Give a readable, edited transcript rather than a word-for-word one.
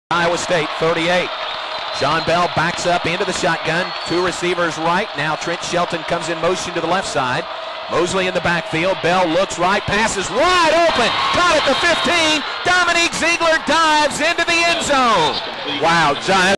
Iowa State, 38. Shawn Bell backs up into the shotgun. Two receivers right. Now Trent Shelton comes in motion to the left side. Mosley in the backfield. Bell looks right. Passes wide open. Caught at the 15. Dominque Zeigler dives into the end zone. Wow, Giant.